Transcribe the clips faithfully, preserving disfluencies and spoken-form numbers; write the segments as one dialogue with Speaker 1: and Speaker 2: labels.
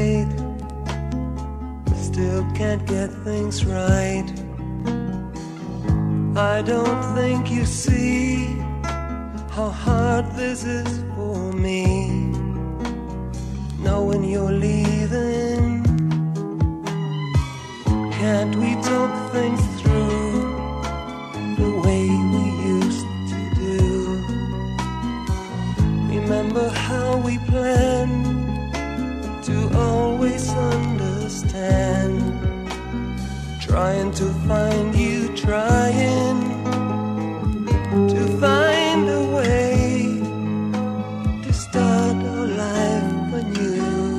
Speaker 1: night, still can't get things right. I don't think you see how hard this is for me, knowing you're leaving. Can't we talk things through the way we used to do? Remember how we planned to always understand, trying to find you, trying to find a way to start our life anew.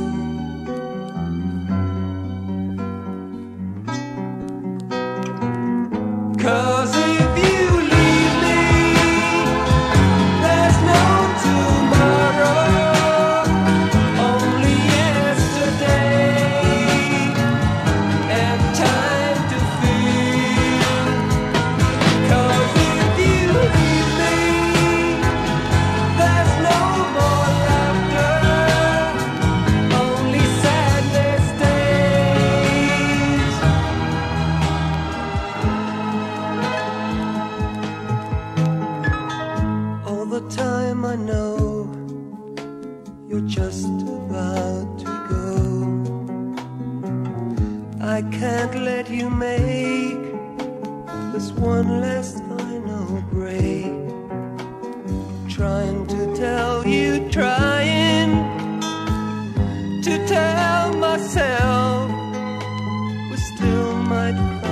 Speaker 1: 'Cause if you leave me, there's no tomorrow, only yesterday and time to feel. 'Cause if you leave me, there's no more laughter, only sadness stays. All the time I know you're just about to go. I can't let you make this one last final break. Trying to tell you, trying to tell myself we still might